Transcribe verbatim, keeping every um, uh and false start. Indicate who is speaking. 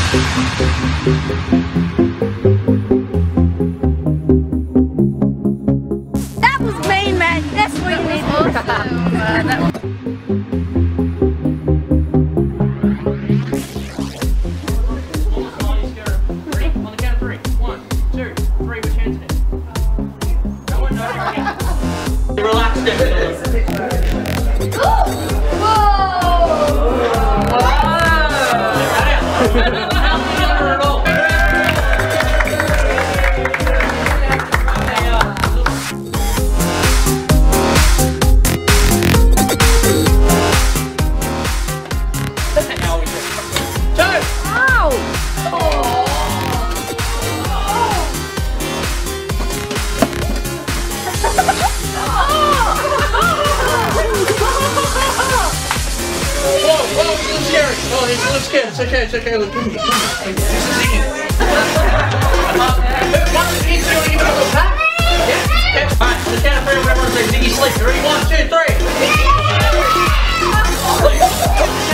Speaker 1: That was mean, man. That's what you need. Awesome. uh, that was
Speaker 2: Relax it.
Speaker 3: Oh, it's, it's good. It's okay. It's okay. Look, this is easy. Once it's easy, you want to go back? Yeah. All right. On the count of three, everyone say Ziggy sleep. Ready? One, two, three.